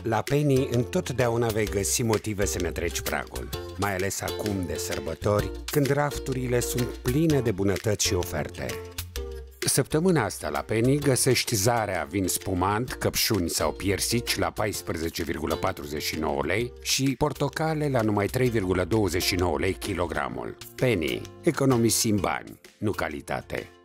La Penny întotdeauna vei găsi motive să ne treci pragul, mai ales acum de sărbători, când rafturile sunt pline de bunătăți și oferte. Săptămâna asta la Penny găsești zarea vin spumant, căpșuni sau piersici la 14,49 lei și portocale la numai 3,29 lei kilogramul. Penny. Economisim bani, nu calitate.